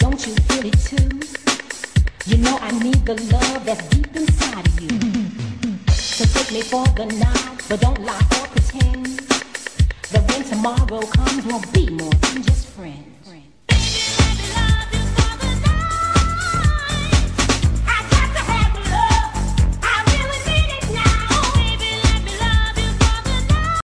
Don't you feel it too? You know I need the love that's deep inside of you. So take me for the night, but don't lie or pretend that when tomorrow comes we'll be more than just friends.